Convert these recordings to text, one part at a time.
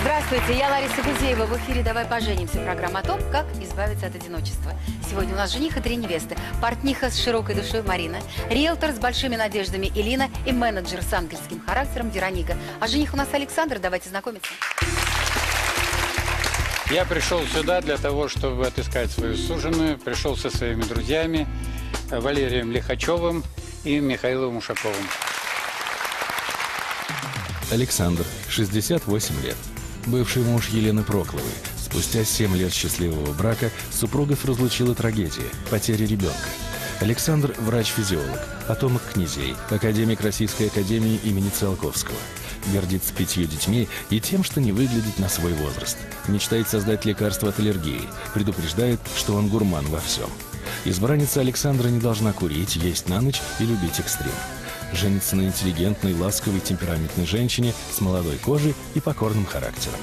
Здравствуйте, я Лариса Гузеева. В эфире «Давай поженимся» программа о том, как избавиться от одиночества. Сегодня у нас жених и 3 невесты, портниха с широкой душой Марина, риэлтор с большими надеждами Элина и менеджер с ангельским характером Вероника. А жених у нас Александр, давайте знакомиться. Я пришел сюда для того, чтобы отыскать свою суженую. Пришел со своими друзьями Валерием Лихачевым и Михаилом Ушаковым. Александр, 68 лет. Бывший муж Елены Прокловой. Спустя 7 лет счастливого брака супругов разлучила трагедия – потеря ребенка. Александр – врач-физиолог, потомок князей, академик Российской академии имени Циолковского. Гордится 5 детьми и тем, что не выглядит на свой возраст. Мечтает создать лекарство от аллергии. Предупреждает, что он гурман во всем. Избранница Александра не должна курить, есть на ночь и любить экстрим. Женится на интеллигентной, ласковой, темпераментной женщине с молодой кожей и покорным характером.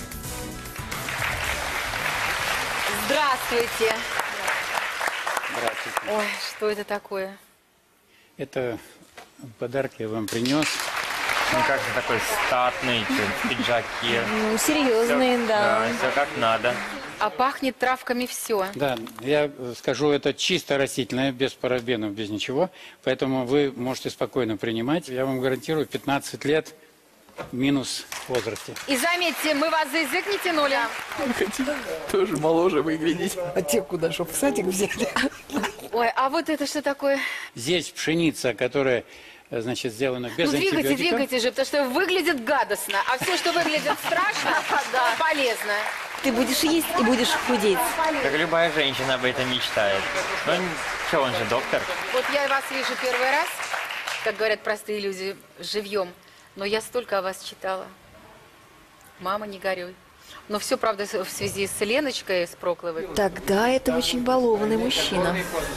Здравствуйте. Здравствуйте. Ой, что это такое? Это подарки я вам принес. Ну как же такой статный, в пиджаке. Ну, серьезные, Всё- да. все как надо. А пахнет травками все. Да, я скажу, это чисто растительное, без парабенов, без ничего. Поэтому вы можете спокойно принимать. Я вам гарантирую 15 лет минус в возрасте. И заметьте, мы вас за язык не тянули. Хотите тоже моложе выглядеть. А те куда, чтоб в садик взяли? Ой, а вот это что такое? Здесь пшеница, которая, значит, сделана без Ну, антибиотиков. двигайте же, потому что выглядит гадостно. А все, что выглядит страшно, полезно. Ты будешь есть и будешь худеть. Как любая женщина об этом мечтает. Ну, что, он же доктор. Вот я вас вижу первый раз, как говорят простые люди, живьем. Но я столько о вас читала. Мама, не горюй. Но все, правда, в связи с Леночкой, с Прокловой. Тогда это очень балованный мужчина.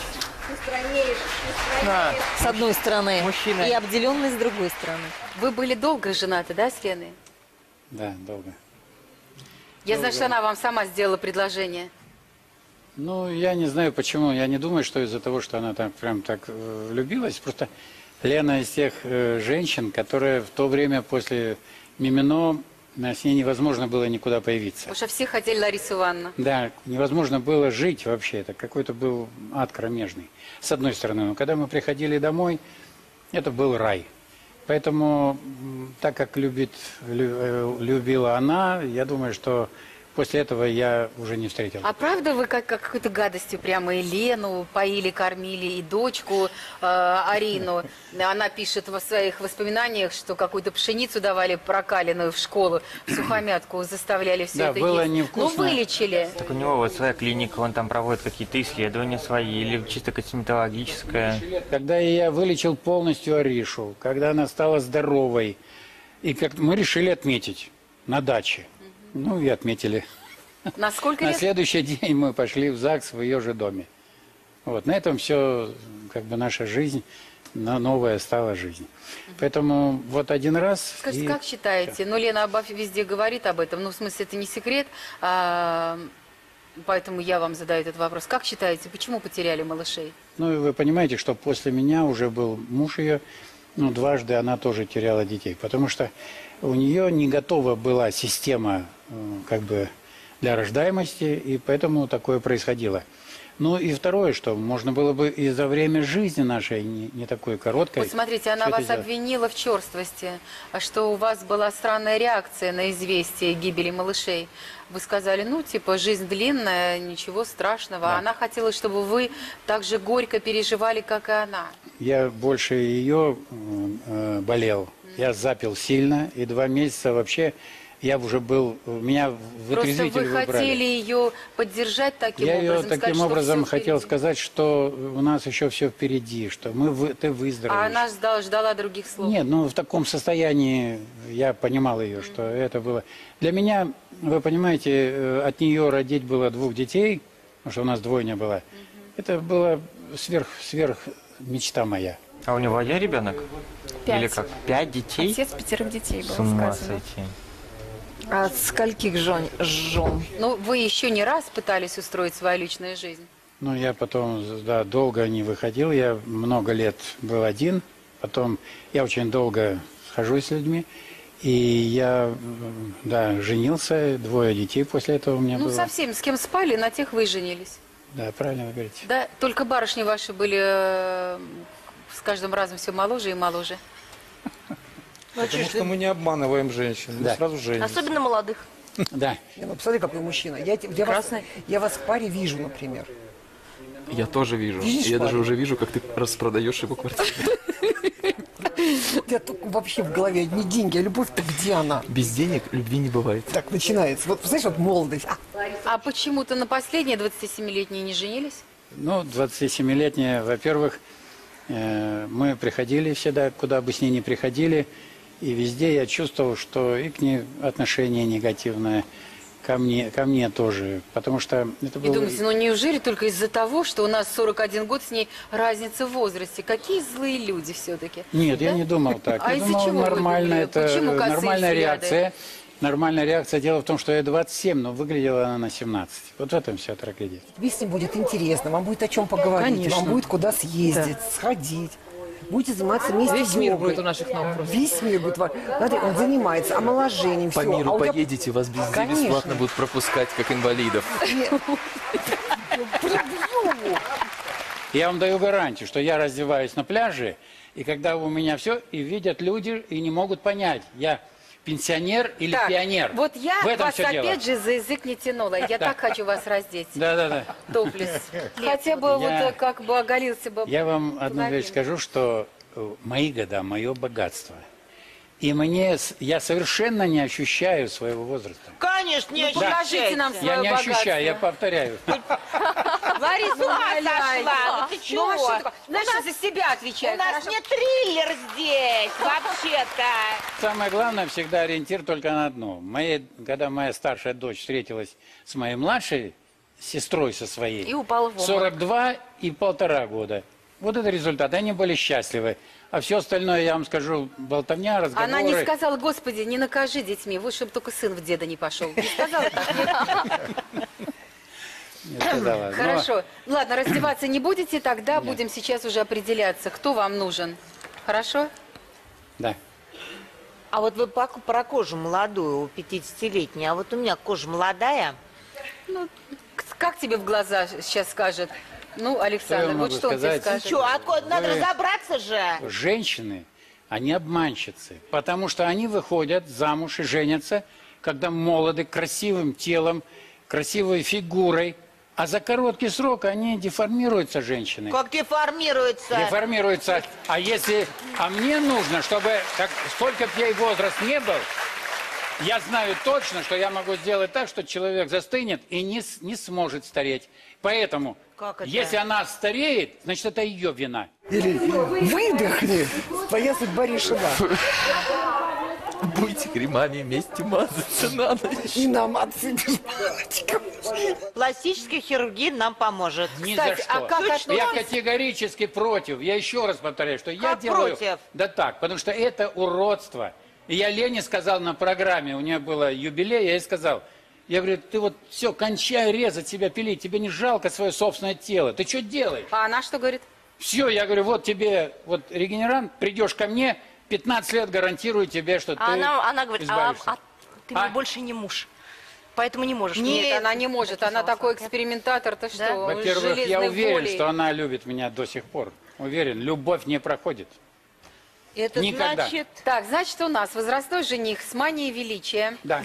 Да. С одной стороны. Мужчина. И обделенный с другой стороны. Вы были долго женаты, да, с Леной? Да, долго. Я знаю, что она вам сама сделала предложение. Ну, я не знаю почему. Я не думаю, что из-за того, что она там прям так влюбилась. Просто Лена из тех женщин, которые в то время после Мимино, с ней невозможно было никуда появиться. Потому что все хотели Ларису Ивановну. Да, невозможно было жить вообще. Это какой-то был ад кромежный. С одной стороны. Но когда мы приходили домой, это был рай. Поэтому, так как любила она, я думаю, что после этого я уже не встретил. А правда вы как какой-то гадостью прямо и Лену поили, кормили, и дочку Арину? Она пишет в своих воспоминаниях, что какую-то пшеницу давали прокаленную в школу, в сухомятку заставляли все Да, это было есть. невкусно. Ну, вылечили. Так у него вот своя клиника, он там проводит какие-то исследования свои, или чисто косметологическое. Когда я вылечил полностью Аришу, когда она стала здоровой, и как мы решили отметить на даче. Ну и отметили. На сколько На лет? следующий день мы пошли в ЗАГС в ее же доме. Вот, на этом все, как бы наша жизнь, новая стала жизнь. Поэтому вот один раз... Скажите, и как считаете? Ну, Лена везде говорит об этом, ну, в смысле, это не секрет, поэтому я вам задаю этот вопрос. Как считаете, почему потеряли малышей? Ну, и вы понимаете, что после меня уже был муж ее, ну, дважды она тоже теряла детей, потому что у нее не готова была система, как бы, для рождаемости, и поэтому такое происходило. Ну и второе, что можно было бы и за время жизни нашей, не такой короткой... Вот смотрите, она всё это вас сделать. обвинила в черствости, что у вас была странная реакция на известие гибели малышей. Вы сказали, ну, типа, жизнь длинная, ничего страшного. Да. А она хотела, чтобы вы так же горько переживали, как и она. Я больше ее болел. Я запил сильно, и 2 месяца вообще я уже был... Меня в Просто вытрезвитель вы выбрали. хотели ее поддержать таким Я образом? ее таким сказать, что образом всё хотел впереди. сказать, что у нас еще все впереди, что ты выздоровеешь. А она ждала других слов? Нет, ну в таком состоянии я понимал ее, что это было... Для меня, вы понимаете, от нее родить было 2 детей, потому что у нас двойня была. Это была сверх мечта моя. А у него один ребенок? 5. Или как? 5 детей? Отец 5 детей, было С ума сказано. сойти. А от скольких жен? Ну, вы еще не раз пытались устроить свою личную жизнь? Ну, я потом, да, долго не выходил, я много лет был один, потом я очень долго схожусь с людьми, И я, да, женился, 2 детей после этого у меня Ну, было. со всеми, с кем спали, на тех вы и женились. Да, правильно вы говорите. Да, только барышни ваши были с каждым разом все моложе и моложе. Потому что мы не обманываем женщин, мы Да. сразу женимся. Особенно молодых. Да. Не, ну посмотри, какой мужчина. Я вас в паре вижу, например. Я тоже вижу. Видишь, Я даже парень? уже вижу, как ты распродаешь его квартиру. У тебя только вообще в голове одни деньги, а любовь-то где она? Без денег любви не бывает. Так начинается. Вот, знаешь, вот молодость. А почему-то на последние 27-летние не женились? Ну, 27-летняя, во-первых, мы приходили всегда, куда бы с ней ни приходили, и везде я чувствовал, что и к ней отношение негативное, ко мне тоже, потому что это И было... думаете, ну неужели только из-за того, что у нас 41 год с ней разница в возрасте? Какие злые люди все-таки? Нет, я не думал так. А Я из-за думал, чего вы нормально, думали? это Почему косые нормальная взгляды? реакция. Нормальная реакция. Дело в том, что я 27, но выглядела она на 17. Вот в этом вся трагедия. Тебе с ним будет интересно, вам будет о чем поговорить, Конечно. вам будет куда съездить, сходить. Будете заниматься вместе Весь мир йогой. будет у наших ног просто. Весь мир будет. Смотри, он занимается омоложением. По всё. миру А у тебя- поедете, вас везде Конечно. бесплатно будут пропускать, как инвалидов. Я вам даю гарантию, что я раздеваюсь на пляже, и когда у меня все, и видят люди, и не могут понять, я пенсионер или Так, пионер. вот я в этом вас все дело. опять же за язык не тянула. Я так хочу вас раздеть. Да. Топлес. Хотя бы Я- вот как бы оголился бы. Я вам одну вещь скажу, что мои года, мое богатство. И я совершенно не ощущаю своего возраста. Конечно, не Покажите нам свое Я не богатство. ощущаю, я повторяю. Лариса, С ума умоляю. сошла, ну ты чего? Ну, а что такое? Знаешь, за себя отвечаю. У нас хорошо? не триллер здесь, вообще-то. Самое главное, всегда ориентир только на одно. Когда моя старшая дочь встретилась с моей младшей сестрой со своей, И упала в обморок. 42 и 1,5 года. Вот это результат. Они были счастливы. А все остальное, я вам скажу, болтовня, разговоры. Она не сказала, Господи, не накажи детьми, вот чтобы только сын в деда не пошел. Не сказала так? Нет? Не сказала. Но Хорошо. Ладно, раздеваться не будете, тогда будем сейчас уже определяться, кто вам нужен. Хорошо? да. А вот вы про кожу молодую, 50-летнюю, а вот у меня кожа молодая. Ну, как тебе в глаза сейчас скажет? Ну, Александр, я вот могу что он тебе сказать? скажет? Что, откуда? Надо Вы- разобраться же. Женщины, они обманщицы, потому что они выходят замуж и женятся, когда молоды, красивым телом, красивой фигурой, а за короткий срок они деформируются, женщины. Как деформируется. Деформируются. А мне нужно, чтобы, сколько бы ей возраст не был, я знаю точно, что я могу сделать так, что человек застынет и не сможет стареть. Поэтому, Как это? если она стареет, значит, это ее вина. Или выдохни, твоя судьба решена. Будете кремами вместе мазаться на ночь. И нам отсыпешь палочком. Пластическая хирургия нам поможет. Ни Кстати, за что. а как Я относитесь- категорически против. Я еще раз повторяю, что я Как делаю... против? Да так, потому что это уродство. И я Лене сказал на программе, у нее было юбилей, я ей сказал, я говорю, ты вот все, кончай резать себя, пилить, тебе не жалко свое собственное тело, ты что делаешь? А она что говорит? Все, я говорю, вот тебе вот регенерант, придешь ко мне, 15 лет гарантирую тебе, что ты Она говорит, избавишься. ты мне А? больше не муж. Поэтому не можешь. Нет, она не может. Она такой экспериментатор. Ты что? Во-первых, я железной уверен, волей. что она любит меня до сих пор. Уверен, любовь не проходит. Это Никогда. значит... Так, значит, у нас возрастной жених с манией величия. Да.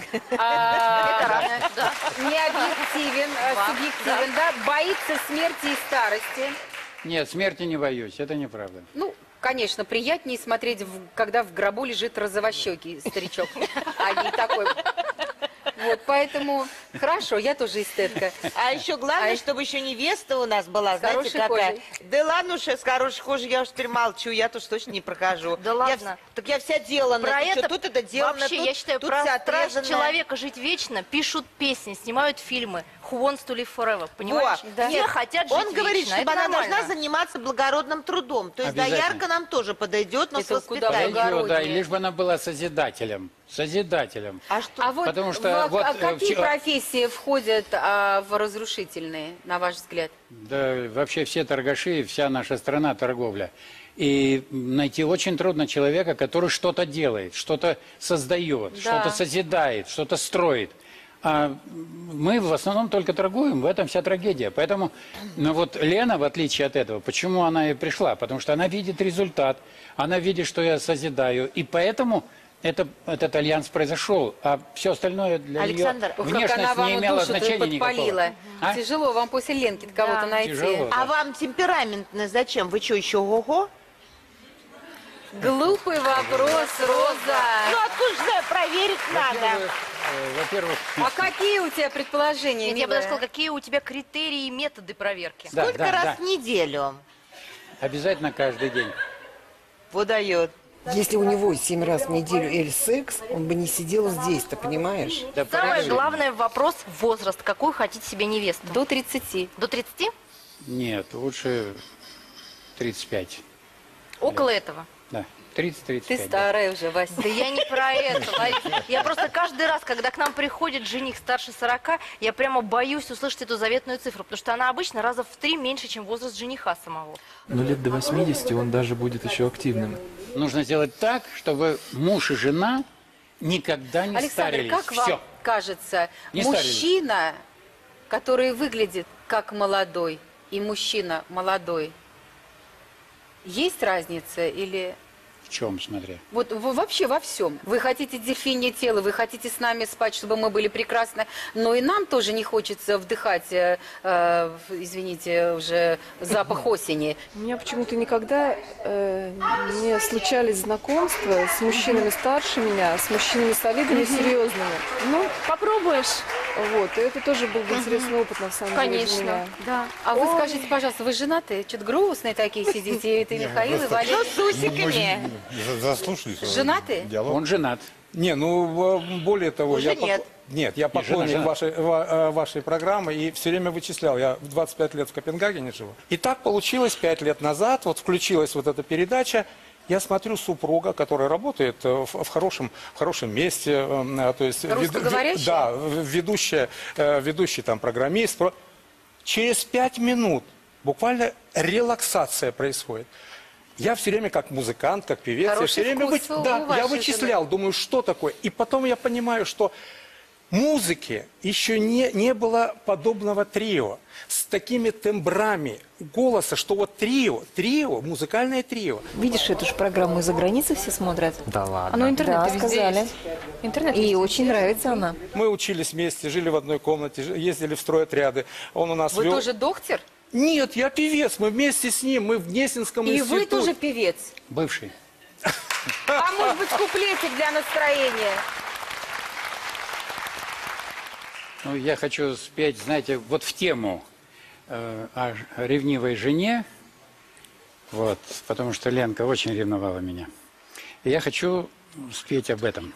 Не объективен, субъективен, да? Боится смерти и старости. Нет, смерти не боюсь, это неправда. Ну, конечно, приятнее смотреть, когда в гробу лежит розовощекий старичок, а не такой. Вот, поэтому хорошо, я тоже эстетка. А еще главное, чтобы еще невеста у нас была, С знаете, хорошей какая? кожей. Да ладно уж, с хорошей кожей я уж теперь молчу, я тоже точно не прохожу. Да ладно. Так я вся делана, Про ты что, это тут это делано, вообще, тут, я считаю, тут про вся страсть отрезанная. человека жить вечно пишут песни, снимают фильмы, who wants to live forever, понимаешь? Вот, Все нет, хотят жить он говорит, вечно, чтобы это она нормально. должна заниматься благородным трудом. То есть Обязательно. доярка нам тоже подойдет, но с Это куда воспитанием. благороднее. Подойдет, да, и лишь бы она была созидателем. Созидателем. А что? А вот, Потому что вот, какие вчера- профессии входят в разрушительные, на ваш взгляд? Да, вообще все торгаши, вся наша страна торговля. И найти очень трудно человека, который что-то делает, что-то создает, Да. что-то созидает, что-то строит. А мы в основном только торгуем, в этом вся трагедия. Поэтому, ну вот Лена, в отличие от этого, почему она и пришла? Потому что она видит результат, она видит, что я созидаю. И поэтому этот альянс произошел, а все остальное для Александр, нее Ох, как она внешность вам не имела душу-то значения подпалила. никакого. А? Тяжело вам после Ленки кого-то найти. Тяжело. А вам темпераментно зачем? Вы что, еще ого-го? Глупый вопрос, Роза. Ну, откуда же знаю, проверить надо. Во-первых, А какие у тебя предположения, Нет, я бы милая? даже сказала, какие у тебя критерии и методы проверки? да, Сколько да, раз да. в неделю Обязательно каждый день. выдает? Если у него 7 раз в неделю или секс, он бы не сидел здесь, ты понимаешь? Да, Самое подожди. главное вопрос – возраст. Какую хотите себе невесту? До 30. До 30? Нет, лучше 35. Около этого. Да, 30-35. Ты да. старая уже, Вася. Да я не про это, Лариса. Я просто каждый раз, когда к нам приходит жених старше 40, я прямо боюсь услышать эту заветную цифру, потому что она обычно раза в 3 меньше, чем возраст жениха самого. Но лет до 80 он даже будет еще активным. Нужно сделать так, чтобы муж и жена никогда не Александр, старились. как вам Все. кажется, Не старились. мужчина, который выглядит как молодой, и мужчина молодой, есть разница или... В чем, смотря? Вот вообще во всем. Вы хотите дельфинье тело, вы хотите с нами спать, чтобы мы были прекрасны, но и нам тоже не хочется вдыхать, извините, уже запах осени. У меня почему-то никогда не случались знакомства с мужчинами старше меня, с мужчинами солидными и серьезными. Ну, попробуешь. Вот, и это тоже был бы интересный опыт, на самом деле, для меня. Да. А вы скажите, пожалуйста, вы женаты? Что-то грустные такие сидите, и ты, Михаил, и Валерий. Ну, с усиками. Заслушались. Женаты? Диалог. Он женат. Не, ну, более того, Уже нет. Нет, я поклонник жена. вашей программы и все время вычислял. Я 25 лет в Копенгагене живу. И так получилось 5 лет назад, вот включилась вот эта передача. Я смотрю супруга, которая работает в хорошем месте, то есть Русскоговорящая? да, ведущий там программист. Через 5 минут буквально релаксация происходит. Я все время как музыкант, как певец, я Хороший все время вкус у я вашей вычислял, думаю, что такое. И потом я понимаю, что музыки еще не было подобного трио с такими тембрами голоса, что вот трио, музыкальное трио. Видишь, эту же программу из-за границы все смотрят. Да ладно. Оно интернет Да, везде сказали. есть. Интернет И везде. очень нравится она. Мы учились вместе, жили в одной комнате, ездили в стройотряды. Он у нас Вы вел... тоже доктор? Нет, я певец, мы вместе с ним, мы в Гнесинском И институте. вы тоже певец? Бывший. А может быть, куплетик для настроения? Ну, я хочу спеть, знаете, вот в тему о ревнивой жене, вот, потому что Ленка очень ревновала меня. И я хочу спеть об этом.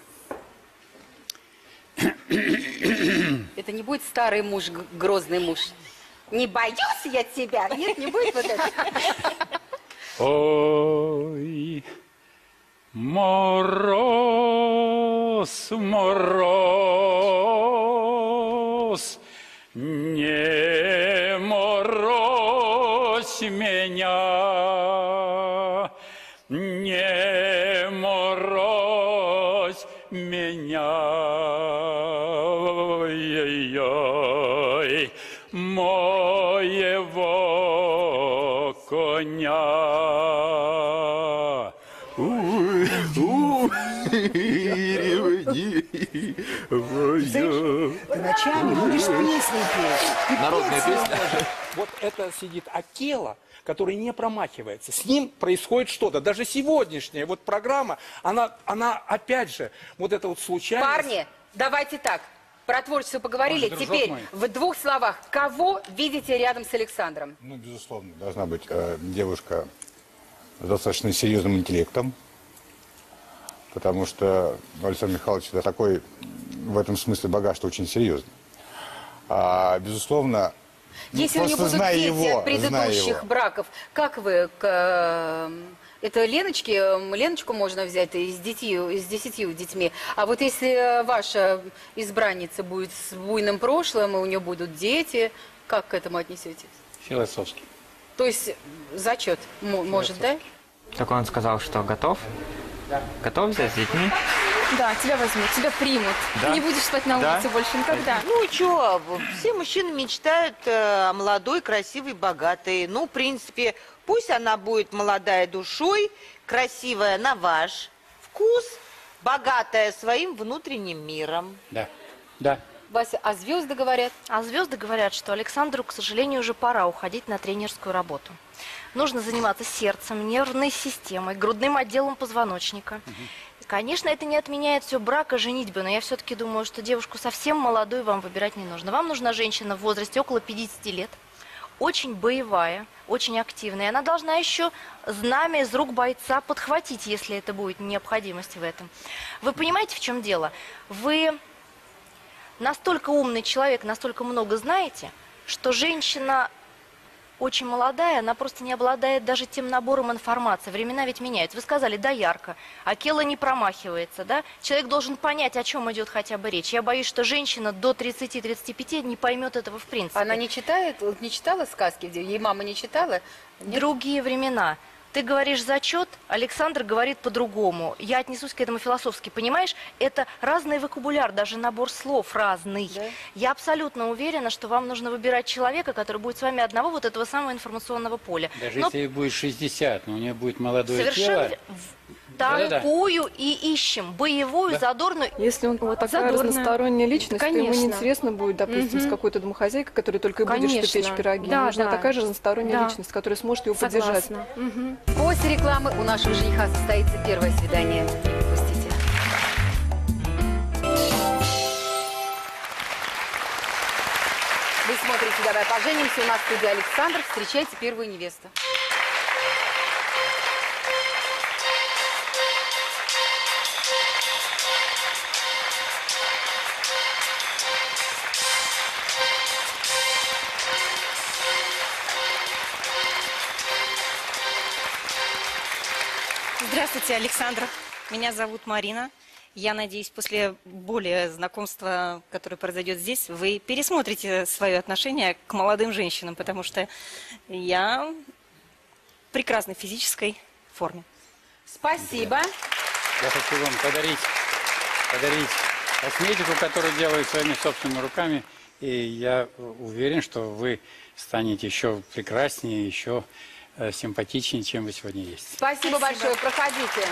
Это не будет старый муж, грозный муж. Не боюсь я тебя. Нет, не будет вот это. Ой, мороз, мороз, не морозь меня, не морозь меня, ой-ой-ой, моего коня. Ты ночами будешь песни петь. Народная песня. Вот это сидит Акела, который не промахивается. С ним происходит что-то. Даже сегодняшняя вот программа, она опять же, вот это вот случайность. Парни, давайте так. Про творчество поговорили. Он же дружок Теперь мой. в 2 словах. Кого видите рядом с Александром? Ну, безусловно, должна быть девушка с достаточно серьезным интеллектом, потому что Александр Михайлович такой в этом смысле багаж очень серьезный. Безусловно, Если у него просто будут зная дети его, от предыдущих браков, как вы это Леночку можно взять с 10 детьми. А вот если ваша избранница будет с буйным прошлым, и у нее будут дети, как к этому отнесетесь? Философски. То есть зачет может, да? Так он сказал, что готов. Готов взять с детьми? Да, тебя возьмут, тебя примут. Да? Ты не будешь спать на Да? улице больше никогда. Ну, что, все мужчины мечтают о молодой, красивой, богатой. Ну, в принципе, пусть она будет молодая душой, красивая на ваш вкус, богатая своим внутренним миром. Да, да. Вася, а звезды говорят? А звезды говорят, что Александру, к сожалению, уже пора уходить на тренерскую работу. Нужно заниматься сердцем, нервной системой, грудным отделом позвоночника. И, конечно, это не отменяет все брака, женитьбы, но я все-таки думаю, что девушку совсем молодую вам выбирать не нужно. Вам нужна женщина в возрасте около 50 лет, очень боевая, очень активная. Она должна еще знамя из рук бойца подхватить, если это будет необходимость в этом. Вы понимаете, в чем дело? Вы настолько умный человек, настолько много знаете, что женщина очень молодая, она просто не обладает даже тем набором информации. Времена ведь меняются. Вы сказали, да, ярко. Акела не промахивается, да? Человек должен понять, о чем идет хотя бы речь. Я боюсь, что женщина до 30-35 не поймет этого в принципе. Она не читала сказки? Ей мама не читала? Нет? Другие времена. Ты говоришь зачет, Александр говорит по-другому. Я отнесусь к этому философски, понимаешь? Это разный вокабуляр, даже набор слов разный. Да? Я абсолютно уверена, что вам нужно выбирать человека, который будет с вами одного вот этого самого информационного поля. Даже если ей будет 60, но у нее будет молодое совершенно тело. такую Да-да-да. и ищем. Боевую, задорную. Если он вот такая Задорная. разносторонняя личность, то ему Конечно. неинтересно будет, допустим, с какой-то домохозяйкой, которая только и будет что Конечно. печь пироги. Да, Нужна да. такая же разносторонняя Да. личность, которая сможет его поддержать. После рекламы у нашего жениха состоится первое свидание. Не пропустите. Вы смотрите «Давай поженимся». У нас в студии Александр. Встречайте первую невесту. Здравствуйте, Александр. Меня зовут Марина. Я надеюсь, после более знакомства, которое произойдет здесь, вы пересмотрите свое отношение к молодым женщинам, потому что я в прекрасной физической форме. Спасибо. Я хочу вам подарить косметику, которую делаю своими собственными руками. И я уверен, что вы станете еще прекраснее, еще симпатичнее, чем вы сегодня есть. Спасибо большое. Проходите.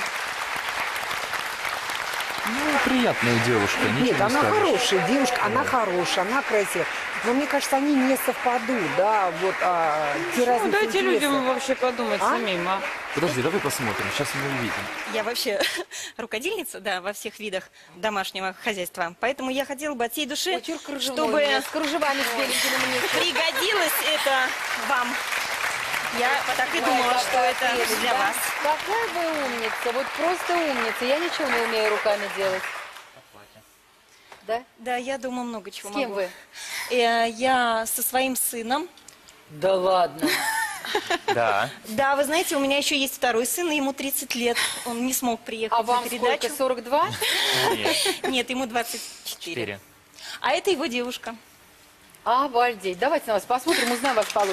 Ну, приятная девушка, ничего Нет, не она скажешь. хорошая девушка, она хорошая, она красивая. Но мне кажется, они не совпадут, да, вот те разные дайте интересы. людям вообще подумать самим, а? Подожди, давай посмотрим, сейчас мы увидим. Я вообще рукодельница, да, во всех видах домашнего хозяйства. Поэтому я хотела бы от всей души, чтобы с кружевами с беленькими мне. пригодилось это вам. Я так и думала, что это для вас. Какая вы умница, вот просто умница. Я ничего не умею руками делать. Да? Да, я дома много чего С кем могу. вы? Я со своим сыном. Да ладно. Да. Да, вы знаете, у меня еще есть второй сын, и ему 30 лет. Он не смог приехать А вам на передачу. сколько, 42? Нет, ему 24. А это его девушка. Обалдеть. Давайте на вас посмотрим, узнаем вас получше.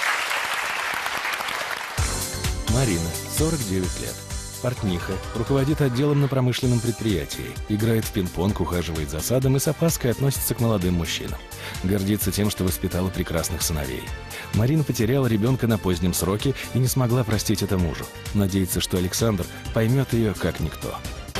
Марина, 49 лет. Портниха, руководит отделом на промышленном предприятии, играет в пинг-понг, ухаживает за садом и с опаской относится к молодым мужчинам. Гордится тем, что воспитала прекрасных сыновей. Марина потеряла ребенка на позднем сроке и не смогла простить это мужу. Надеется, что Александр поймет ее как никто.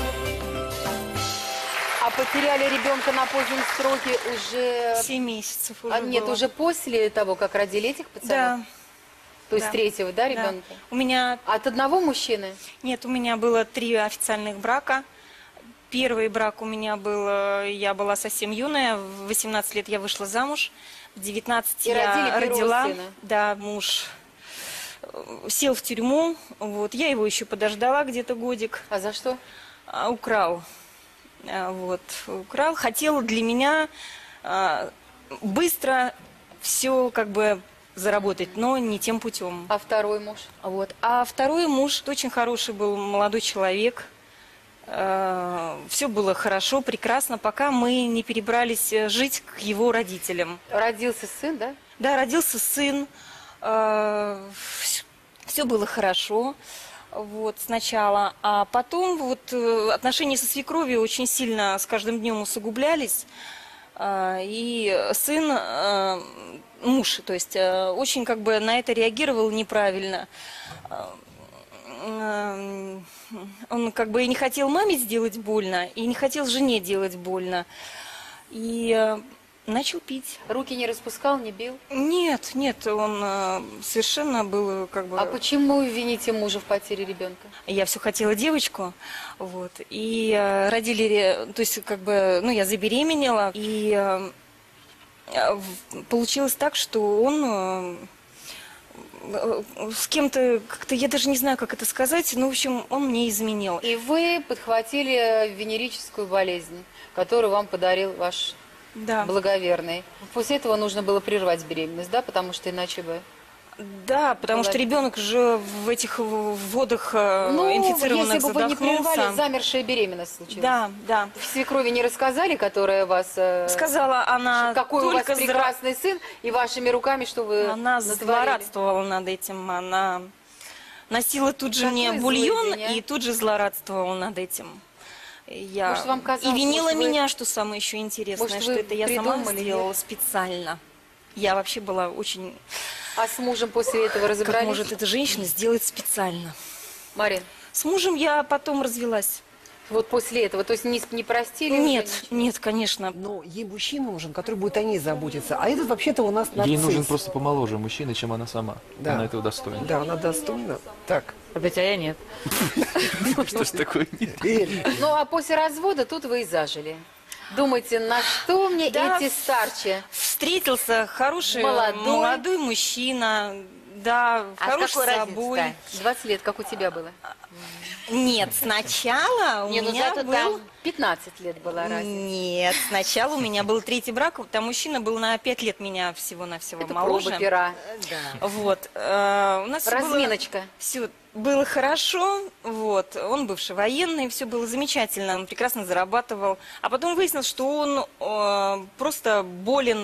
А потеряли ребенка на позднем сроке уже... 7 месяцев уже Нет, было. уже после того, как родили этих пацанов? Да. То есть Да. третьего, да, ребенка? Да. У меня... От одного мужчины? Нет, у меня было 3 официальных брака. Первый брак у меня был, я была совсем юная, в 18 лет я вышла замуж, в 19 И родили я первого родила. сына. Да, муж сел в тюрьму, вот, я его еще подождала где-то годик. А за что? Украл. Вот, украл. Хотел для меня быстро все как бы заработать, но не тем путем. А второй муж? Вот. А второй муж очень хороший был молодой человек. Все было хорошо, прекрасно, пока мы не перебрались жить к его родителям. Родился сын, да? Да, родился сын. Все было хорошо. Вот, сначала, а потом вот отношения со свекровью очень сильно с каждым днем усугублялись, и сын, муж, то есть очень как бы на это реагировал неправильно. Он как бы и не хотел маме сделать больно, и не хотел жене делать больно, и начал пить. Руки не распускал, не бил? Нет, нет, он совершенно был как бы... А почему вы вините мужа в потере ребенка? Я все хотела девочку, вот, и родили, то есть как бы, ну, я забеременела, и получилось так, что он с кем-то, как-то, я даже не знаю, как это сказать, но, в общем, он мне изменил. И вы подхватили венерическую болезнь, которую вам подарил ваш... Да. Благоверный. После этого нужно было прервать беременность, да, потому что иначе бы... Да, потому что ребенок же в этих водах инфицированных если бы вы не задохнулся. прервали, замершая беременность случилась. Да, да. В свекрови не рассказали, которая вас... Сказала она, какой у вас прекрасный сын, и вашими руками, что вы Она натворили. злорадствовала над этим. Она носила тут же мне бульон и тут же злорадствовала над этим. Я... Может, вам казалось, и винила может, меня, что самое еще интересное, может, что это я сама придумали, сделала нет? специально. Я вообще была очень... А с мужем после этого разобрались? Как может эта женщина сделать специально? Марин. С мужем я потом развелась. Вот после этого, то есть не простили? Нет, нет, конечно. Но ей мужчина нужен, который будет о ней заботиться. А этот вообще-то у нас нарцисс. Ей нужен просто помоложе мужчина, чем она сама. Да. Она этого достойна. Да, она достойна. Так. Опять, а я нет. Что ж такое нет? Ну, а после развода тут вы и зажили. Думаете, на что мне Да, эти старчи? Встретился хороший Молодой мужчина, да, А хороший с какой собой. разницей-то? 20 лет, как у тебя было? Нет, сначала у Не, ну меня зато был... там 15 лет была разница. Нет, сначала у меня был третий брак, там мужчина был на 5 лет меня всего-навсего Это моложе. проба пера. Вот. У нас всё было- Разминочка. Все было хорошо, вот. Он бывший военный, все было замечательно, он прекрасно зарабатывал. А потом выяснилось, что он просто болен,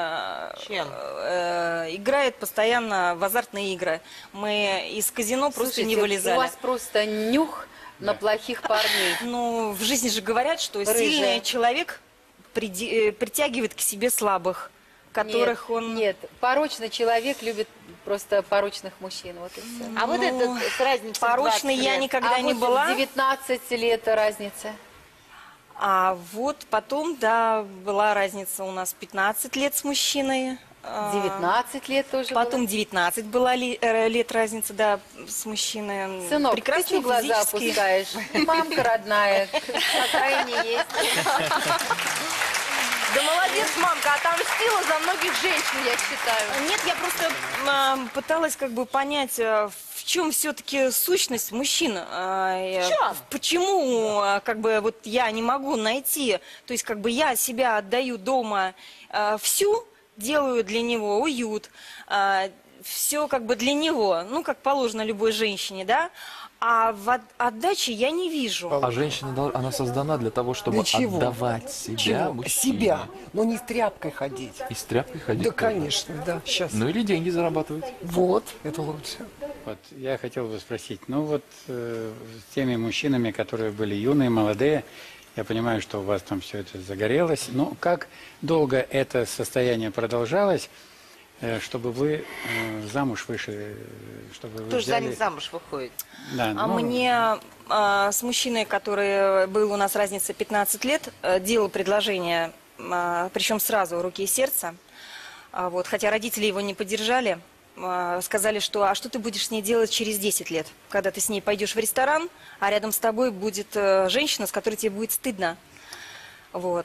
играет постоянно в азартные игры. Мы из казино просто не Слушайте, вылезали. у вас просто нюх на плохих парней. Ну, в жизни же говорят, что Рыжая. сильный человек притягивает к себе слабых, которых он... Нет, порочный человек любит просто порочных мужчин. Вот и все. А вот это с разницей порочной 20 я лет. никогда А не вот была. 19 лет разница. А вот потом, да, была разница у нас 15 лет с мужчиной. 19 лет тоже Потом было? 19 была лет разница, да, с мужчиной. Сынок, прекрасный ты что глаза физически. опускаешь? Мамка родная, настроение есть. Да молодец, мамка, отомстила за многих женщин, я считаю. Нет, я просто пыталась как бы понять, в чем все-таки сущность мужчин. Почему как бы вот я не могу найти, то есть как бы я себя отдаю дома всю, делаю для него уют, все как бы для него, ну как положено любой женщине, да. А в отдаче я не вижу. А женщина, она создана для того, чтобы Для чего? отдавать себя Чего? мужчине. Себя, но не с тряпкой ходить. И с тряпкой ходить. Да, тоже. конечно, да, сейчас. Ну или деньги зарабатывать. Вот, это лучше. Вот, я хотел бы спросить, ну вот с теми мужчинами, которые были юные, молодые, я понимаю, что у вас там все это загорелось, но как долго это состояние продолжалось, чтобы вы замуж вышли, чтобы вы Кто же за взяли... них замуж выходит? Да, А ну, мне с мужчиной, который был у нас разница 15 лет, делал предложение, причем сразу руки и сердца. Вот, хотя родители его не поддержали, сказали, что а что ты будешь с ней делать через 10 лет, когда ты с ней пойдешь в ресторан, а рядом с тобой будет женщина, с которой тебе будет стыдно. Вот.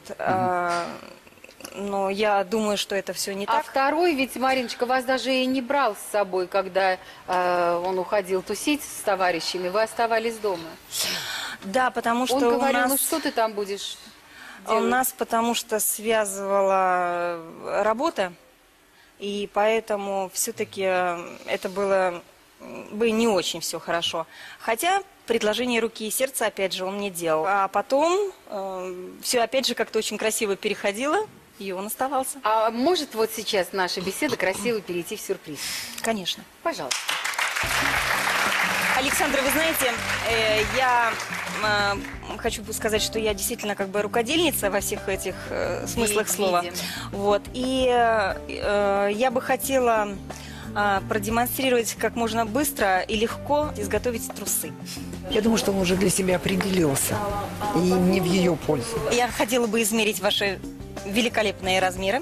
Но я думаю, что это все не А так. второй, ведь Мариночка вас даже и не брал с собой, когда он уходил тусить с товарищами, вы оставались дома. Да, потому что Он у говорил, нас... ну что ты там будешь делают? нас потому что связывала работа, и поэтому все-таки это было бы не очень все хорошо. Хотя предложение руки и сердца, опять же, он мне делал. А потом все опять же как-то очень красиво переходило, и он оставался. А может вот сейчас наша беседа красиво перейти в сюрприз? Конечно. Пожалуйста. Александр, вы знаете, я хочу сказать, что я действительно как бы рукодельница во всех этих смыслах слова. Видим. Вот. И я бы хотела продемонстрировать как можно быстро и легко изготовить трусы. Я думаю, что он уже для себя определился. И не в ее пользу. Я хотела бы измерить ваши великолепные размеры,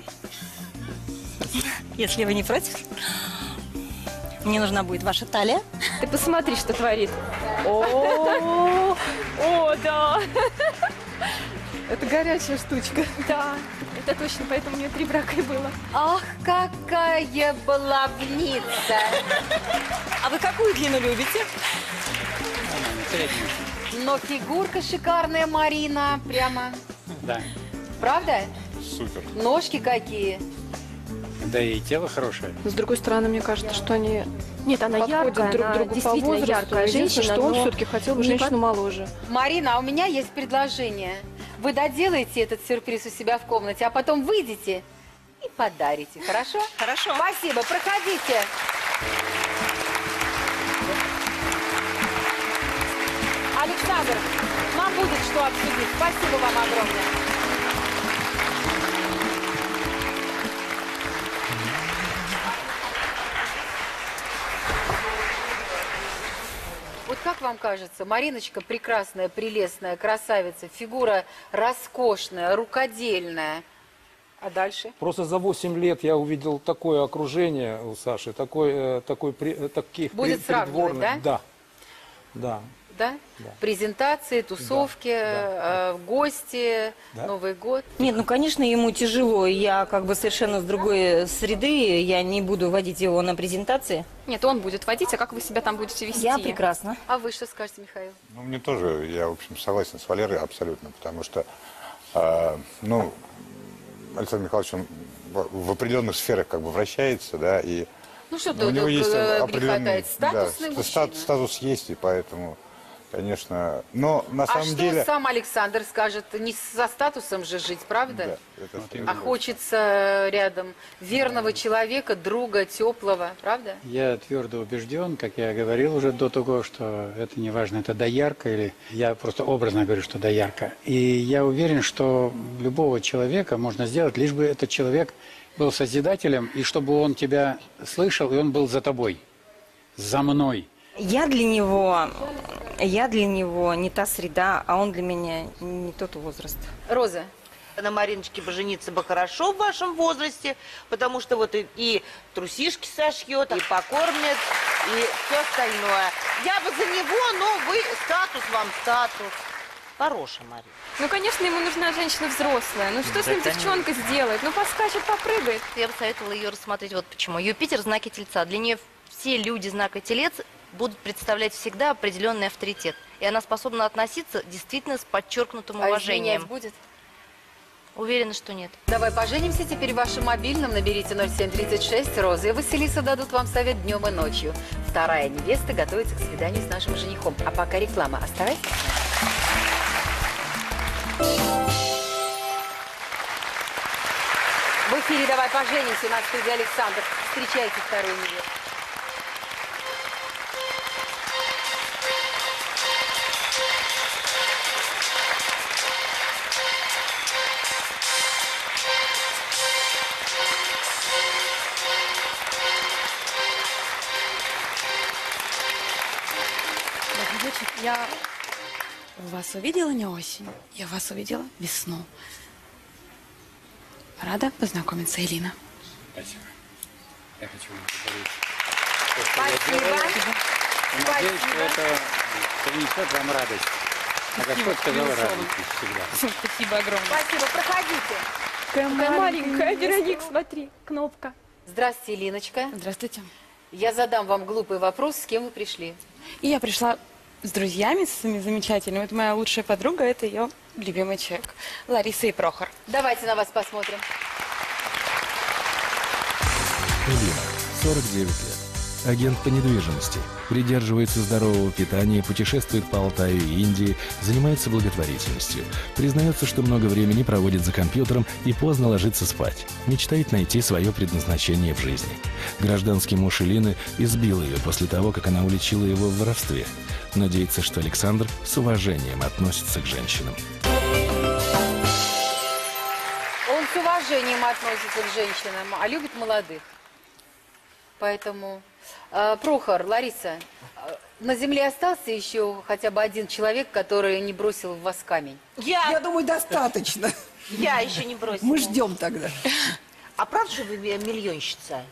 если вы не против. Мне нужна будет ваша талия. Ты посмотри, что творит. О, да. Это горячая штучка. Да, это точно, поэтому у меня 3 брака и было. Ах, какая баловница! А вы какую длину любите? Но фигурка шикарная, Марина, прямо. Да. Правда? Супер. Ножки какие. Да и тело хорошее. Но с другой стороны, мне кажется, что они Нет, она подходят яркая, друг она другу по действительно возрасту. яркая Единственное, женщина, что он но все-таки хотел бы не женщину моложе. Марина, а у меня есть предложение. Вы доделаете этот сюрприз у себя в комнате, а потом выйдете и подарите. Хорошо? Хорошо. Спасибо. Проходите. Александр, нам будет что обсудить. Спасибо вам огромное. Вот как вам кажется, Мариночка прекрасная, прелестная, красавица, фигура роскошная, рукодельная. А дальше? Просто за 8 лет я увидел такое окружение у Саши, таких Будет сравнивать, придворных. да? Да. Да? Да. Презентации, тусовки, гости, Да. Новый год. Нет, ну, конечно, ему тяжело. Я как бы совершенно с другой среды. Я не буду водить его на презентации. Нет, он будет водить, а как вы себя там будете вести? Я прекрасно. А вы что скажете, Михаил? Ну, мне тоже, я, в общем, согласен с Валерой абсолютно, потому что, Александр Михайлович, он в определенных сферах как бы вращается, да, и Ну что у тут него есть греха определенный таить? Статусный мужчина. статус есть, и поэтому, конечно, но на А самом что деле... сам Александр скажет? Не со статусом же жить, правда? Да, это А хочется рядом верного человека, друга, теплого, правда? Я твердо убежден, как я говорил уже до того, что это не важно, это доярка, или я просто образно говорю, что доярка. И я уверен, что любого человека можно сделать, лишь бы этот человек был созидателем, и чтобы он тебя слышал, и он был за тобой, за мной. Я для него не та среда, а он для меня не тот возраст. Роза? На Мариночке бы жениться бы хорошо в вашем возрасте, потому что вот и трусишки сошьет, и покормит, и все остальное. Я бы за него, но вы, статус вам статус. Хорошая, Марина. Ну, конечно, ему нужна женщина взрослая. Ну, что с ним девчонка сделает? Ну, поскачет, попрыгает. Я бы советовала ее рассмотреть вот почему. Юпитер – знаки Тельца. Для нее все люди знака Телец будут представлять всегда определенный авторитет. И она способна относиться действительно с подчеркнутым уважением. Изменять будет? Уверена, что нет. Давай поженимся. Теперь в вашем мобильном наберите 0736. Роза и Василиса дадут вам совет днем и ночью. Вторая невеста готовится к свиданию с нашим женихом. А пока реклама. Оставайтесь. В эфире «Давай поженимся». У нас впереди Александр. Встречайте вторую невесту. Добрый вечер. Я вас увидела не осень, я вас увидела весну. Рада познакомиться, Элина. Спасибо. Я хочу вам Спасибо. Надеюсь, что это принесет вам радость. А Господь сказал радость всегда. Спасибо огромное. Спасибо. Проходите. Какая маленькая, Вероник, смотри, кнопка. Здравствуйте, Линочка. Здравствуйте. Я задам вам глупый вопрос, с кем вы пришли. И я пришла с друзьями, с своими замечательными. Это моя лучшая подруга, это ее любимый человек. Лариса и Прохор. Давайте на вас посмотрим. Элина, 49 лет. Агент по недвижимости. Придерживается здорового питания, путешествует по Алтаю и Индии, занимается благотворительностью. Признается, что много времени проводит за компьютером и поздно ложится спать. Мечтает найти свое предназначение в жизни. Гражданский муж Элины избил ее после того, как она уличила его в воровстве. Надеется, что Александр с уважением относится к женщинам. Он с уважением относится к женщинам, а любит молодых. Поэтому, Прохор, Лариса, на земле остался еще хотя бы один человек, который не бросил в вас камень? Я думаю, достаточно. Я еще не бросила. Мы ждем тогда. А правда, что вы миллионщица?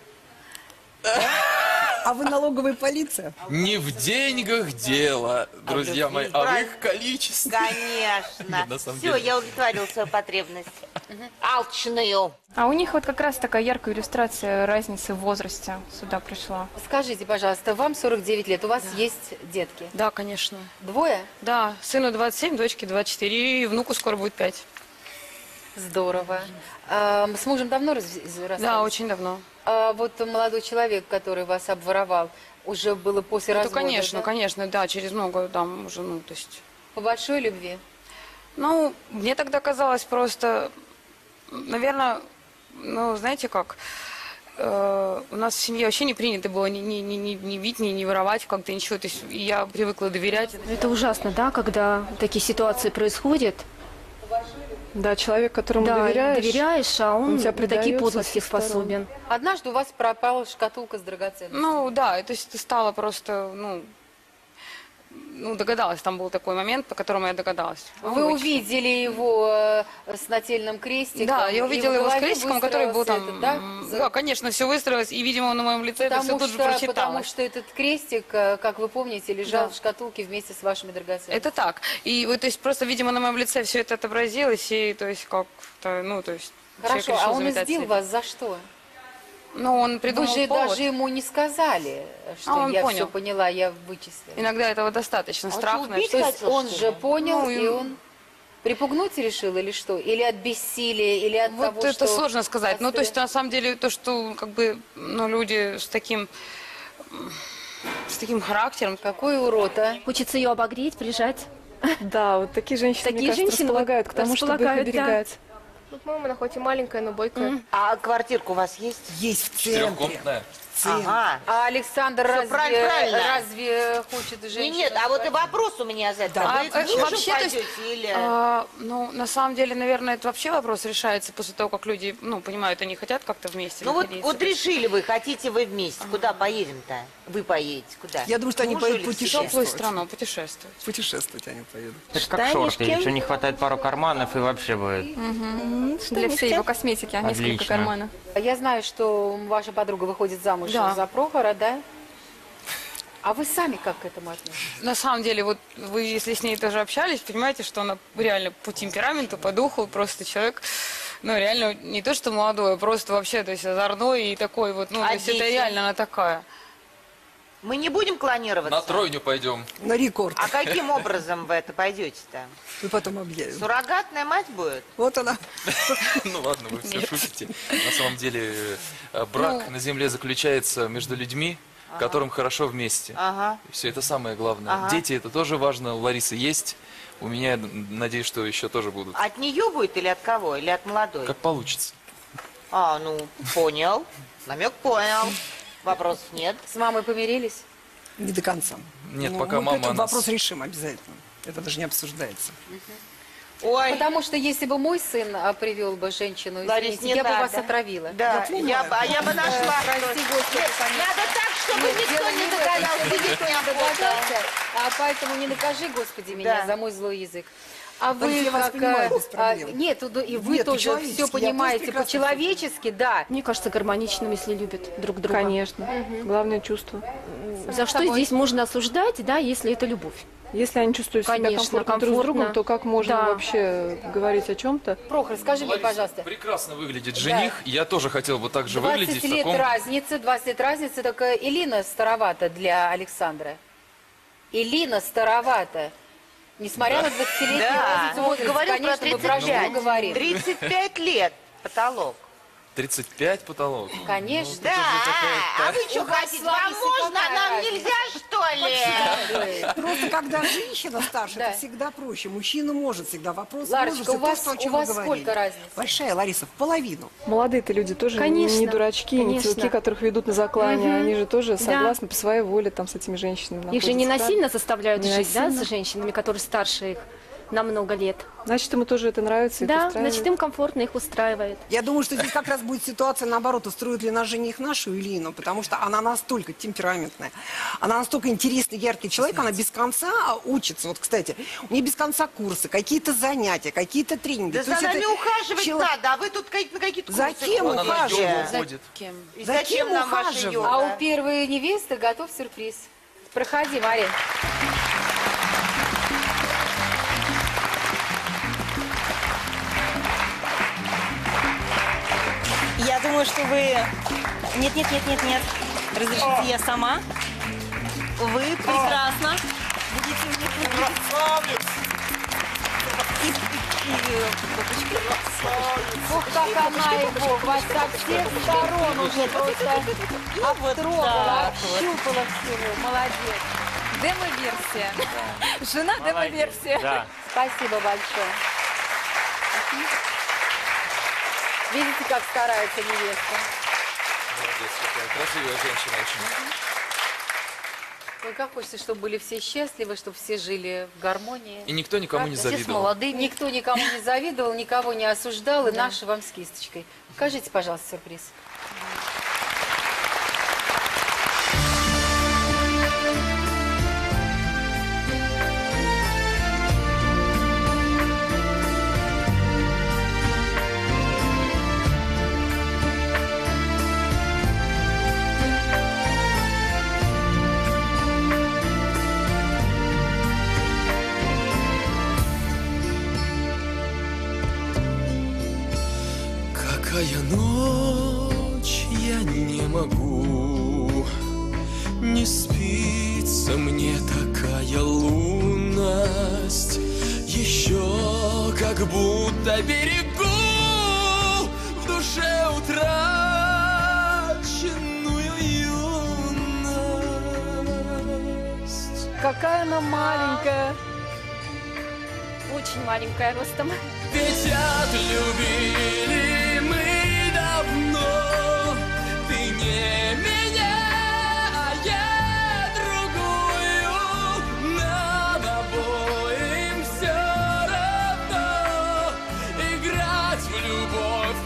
А вы налоговая полиция? Не в деньгах дело, друзья мои, а в их количестве. Конечно. На самом Все, деле. я удовлетворила свою потребность. Алчную. А у них вот как раз такая яркая иллюстрация разницы в возрасте сюда пришла. Скажите, пожалуйста, вам 49 лет, у вас есть детки? Да, конечно. Двое? Да, сыну 27, дочке 24, и внуку скоро будет 5. Здорово. С мужем давно расстались? Да, очень давно. А вот молодой человек, который вас обворовал, уже было после Ну, развода, конечно, да? конечно, да, через много там уже, ну, то есть... По большой любви? Ну, мне тогда казалось просто, наверное, ну, знаете как, у нас в семье вообще не принято было ни бить, не воровать как-то, ничего, то есть я привыкла доверять. Это ужасно, да, когда такие ситуации происходят. Да, человек, которому Да, доверяешь, а он тебя на такие предает со подлости всех сторон. способен. Однажды у вас пропала шкатулка с драгоценностями. Ну, да, то есть это стало просто, ну, догадалась, там был такой момент, по которому я догадалась. Вы увидели его с нательным крестиком? Да, я и увидела в его с голове крестиком, который был там, выстроился этот, да? да, конечно, все выстроилось, и, видимо, на моем лице это все тут же прочиталось. Потому что этот крестик, как вы помните, лежал Да. в шкатулке вместе с вашими драгоценностями. Это так. И вот, то есть, просто, видимо, на моем лице все это отобразилось, и, то есть, как-то, ну, то есть... человек Хорошо, а решил он заметать избил след. вас за что? Ну, он придумал Вы же повод. даже ему не сказали, что он я понял. все поняла, я вычислила. Иногда этого достаточно, страх. То есть он же понял, Ну, и он припугнуть решил или что? Или от бессилия, или от Вот того, это что... сложно сказать. Ну, то есть, на самом деле, то, что, как бы, ну, люди с таким характером. Какой урод, а? Хочется ее обогреть, прижать. Да, вот такие женщины, Такие мне кажется, женщины располагают к тому, чтобы их располагают, да. оберегать. Вот мама, она хоть и маленькая, но бойкая. А квартирка у вас есть? Есть в центре. Четырехкомнатная. Ага. А Александр Всё правильно. разве хочет женщину? Нет, а вот и вопрос у меня за это. Вы к мужу вообще, то есть, пойдете или... ну, на самом деле, наверное, это вообще вопрос решается после того, как люди, ну, понимают, они хотят как-то вместе Ну вот, находиться. вот решили вы, хотите вы вместе. Куда поедем-то? Вы поедете куда? Я думаю, что они Мужу поедут или к себе? В теплую путешествовать. страну, путешествовать. Путешествовать они поедут. Это как шорты, еще не хватает пару карманов и вообще будет. Для всей его косметики, несколько Отлично. карманов. Я знаю, что ваша подруга выходит замуж Да. за Прохора, да? А вы сами как к этому относитесь? На самом деле, вот вы, если с ней тоже общались, понимаете, что она реально по темпераменту, по духу просто человек, ну, реально не то, что молодой, а просто вообще, то есть озорной и такой вот, ну, А то есть это дети? реально она такая. Мы не будем клонироваться? На тройню пойдем. На рекорд. А каким образом вы это пойдете-то? Мы потом объявим. Суррогатная мать будет? Вот она. Ну ладно, вы все шутите. На самом деле брак на земле заключается между людьми, которым хорошо вместе. Ага. Все это самое главное. Ага. Дети это тоже важно. У Ларисы есть. У меня, надеюсь, что еще тоже будут. От нее будет или от кого? Или от молодой? Как получится. А, ну, понял. Намек понял. Вопросов нет. С мамой помирились? Не до конца. Нет, Ну, пока мы мама этот нас... вопрос решим обязательно. Это даже не обсуждается. Ой. Потому что если бы мой сын привел бы женщину, Ларис, извините, не я бы надо. вас отравила. Да, я бы нашла. Прости, Господи, конечно. Надо так, чтобы Нет, никто дело не не в этом, догадался. чтобы Никто никто не не догадался. А поэтому не накажи, Господи, меня Да. за мой злой язык. А Да, вы я вас как... понимаю, без проблем. Нет, и вы Нет, тоже по-человечески, все я тоже понимаете прекрасно по-человечески, да. Мне кажется, гармоничным, если любят друг друга. Конечно. Главное чувство. За что здесь можно осуждать, да, если это любовь? Если они чувствуют себя Конечно, комфортно друг с другом, комфортно. то как можно Да. вообще говорить о чем-то? Прохор, скажи мне, Лариса, пожалуйста. прекрасно выглядит жених. Я тоже хотел бы так же 20 выглядеть в лет таком... разницы, 20 лет разницы, только Элина старовата для Александра. Элина старовата. Несмотря на 20-летнюю Да, разницу в он возрасте, говорил про конечно, мы про что говорим. 35 лет потолок. 35 потолок. Конечно. Да, а вы что У вас хотите? с Вам Ларисой можно, а какая нам разница? нельзя, что ли? Просто когда женщина старше, это всегда проще. Мужчина может всегда. Вопрос Ларочка, возраста, у вас сколько разница? Большая, Лариса, в половину. Молодые-то люди тоже Конечно, не дурачки, не конечно. телки, которых ведут на заклание. Мгм. Они же тоже Да. согласны по своей воле там с этими женщинами. Их же не находятся, насильно правда? заставляют Не жить, да, насильно. с женщинами, которые старше их на много лет. Значит, ему тоже это нравится, их Да, устраивает. значит, им комфортно, их устраивает. Я думаю, что здесь как раз будет ситуация наоборот, устроит ли наш жених нашу Илину, потому что она настолько темпераментная, она настолько интересный, яркий человек, она без конца учится. Вот, кстати, у нее без конца курсы, какие-то занятия, какие-то тренинги. Да То за есть нами это ухаживать человек- надо, а вы тут на какие-то За курсы кем ходите. ухаживать? ходит. И За зачем кем нам ваша ухаживать? йога? А у первой невесты готов сюрприз. Проходи, Марин. Я думаю, что вы... Нет. Разрешите я сама. Вы прекрасно. Будете у них выглядеть. Ох, как она его вас со всех сторон уже просто обтрогала, ощупала всего. Молодец. Демо-версия. Жена демо-версия. Да. Спасибо большое. Видите, как старается невеста? Молодец, какая красивая женщина очень. Ой, как хочется, чтобы были все счастливы, чтобы все жили в гармонии. И никто никому не Правда? Все с завидовал. молодыми. Никто никому не завидовал, никого не осуждал. И наши вам с кисточкой. Покажите, пожалуйста, сюрприз. Какая ночь, я не могу, не спится мне такая лунность, еще как будто берегу в душе утраченную юность. Какая она маленькая. Очень маленькая ростом. Ведь отлюбили мы давно, ты не меня, а я другую, нам обоим все равно, играть в любовь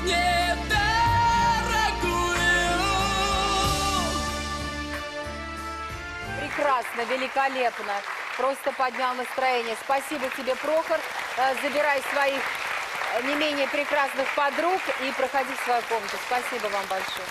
недорогую. Прекрасно, великолепно. Просто поднял настроение. Спасибо тебе, Прохор. Забирай своих не менее прекрасных подруг и проходи в свою комнату. Спасибо вам большое.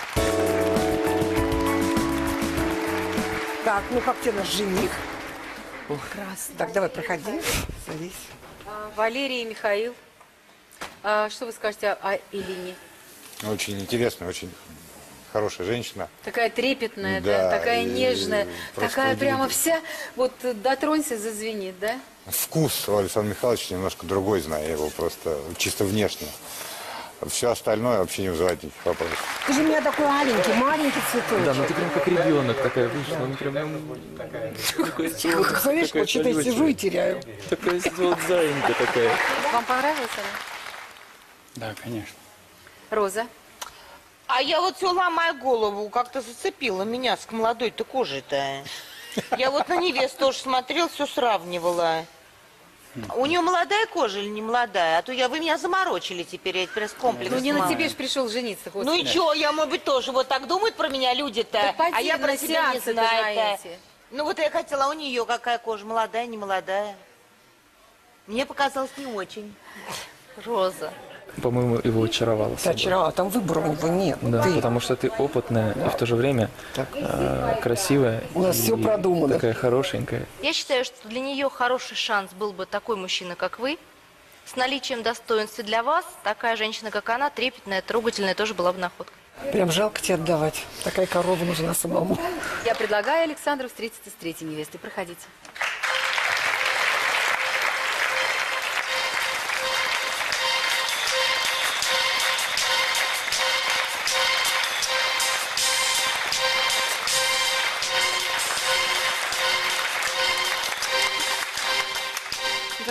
Так, ну как тебе наш жених? Прекрасно. Так, давай, проходи, садись. Валерий и Михаил. Что вы скажете о Илине? Очень интересная, очень хорошая женщина. Такая трепетная, Да, да, такая и нежная, просто такая прямо удивительно. вся, вот дотронься, зазвенит, да? Вкус у Александра Михайловича немножко другой, знаю, я его просто чисто внешне. Все остальное вообще не вызывает никаких вопросов. Ты же у меня такой маленький цветочек. Да, ну ты прям как ребенок такая вышла, ну прям... Такой Вот, представляешь, вот что-то я сижу и теряю. Такая вот заинька такая. Вам понравилось она? Да, конечно. Роза? А я вот все ломаю голову, как-то зацепила меня с молодой-то кожей-то. Я вот на невесту тоже смотрел, все сравнивала. У нее молодая кожа или не молодая? А то вы меня заморочили теперь, я теперь с комплексом. Ну не на тебе ж пришел жениться, Ну господи. и что, я, может быть, тоже вот так думают про меня люди-то, Да поди а я на про себя не сеансы знаю. на эти. Ну вот я хотела, а у нее какая кожа, молодая, не молодая? Мне показалось не очень. Роза. По-моему, его очаровала. Ты очаровала, там выбора у него нет. Да, потому что ты опытная и в то же время красивая. У нас и все продумано. Такая хорошенькая. Я считаю, что для нее хороший шанс был бы такой мужчина, как вы. С наличием достоинств и для вас такая женщина, как она, трепетная, трогательная, тоже была бы находкой. Прям жалко тебе отдавать. Такая корова нужна самому. Я предлагаю Александру встретиться с третьей невестой. Проходите.